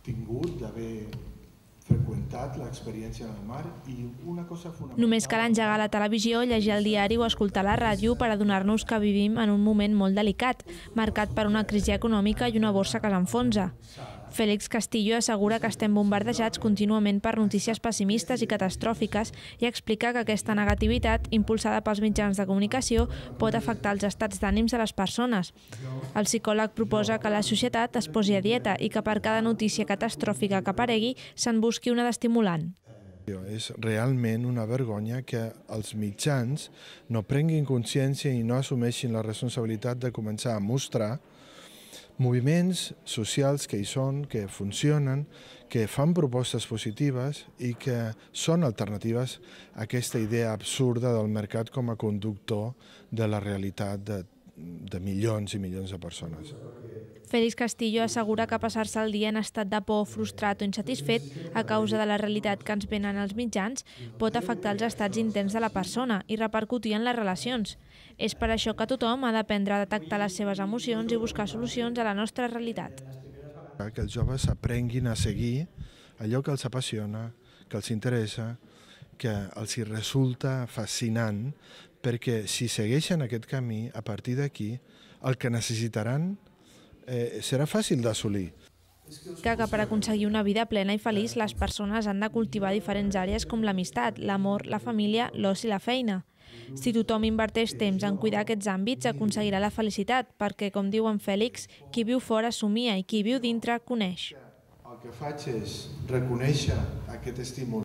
tingut d'haver freqüentat l'experiència del mar i una cosa fonamental... Només cal engegar la televisió, llegir el diari o escoltar la ràdio per adonar-nos que vivim en un moment molt delicat, marcat per una crisi econòmica i una borsa que s'enfonsa. Félix Castillo assegura que estem bombardejats contínuament per notícies pessimistes i catastròfiques i explica que aquesta negativitat, impulsada pels mitjans de comunicació, pot afectar els estats d'ànims de les persones. El psicòleg proposa que la societat es posi a dieta i que per cada notícia catastròfica que aparegui se'n busqui una d'estimulant. És realment una vergonya que els mitjans no prenguin consciència i no assumeixin la responsabilitat de començar a mostrar moviments socials que hi són, que funcionen, que fan propostes positives i que són alternatives a aquesta idea absurda del mercat com a conductor de la realitat de milions i milions de persones. Félix Castillo assegura que passar-se el dia en estat de por, frustrat o insatisfet a causa de la realitat que ens venen els mitjans pot afectar els estats interns de la persona i repercutir en les relacions. És per això que tothom ha d'aprendre a detectar les seves emocions i buscar solucions a la nostra realitat. Que els joves aprenguin a seguir allò que els apassiona, que els interessa, que els hi resulta fascinant, perquè si segueixen aquest camí, a partir d'aquí, el que necessitaran serà fàcil d'assolir. Que per aconseguir una vida plena i feliç les persones han de cultivar diferents àrees com l'amistat, l'amor, la família, l'oci i la feina. Si tothom inverteix temps en cuidar aquests àmbits, aconseguirà la felicitat, perquè, com diu en Fèlix, qui viu fora somia i qui viu dintre coneix. El que faig és reconèixer aquest estímul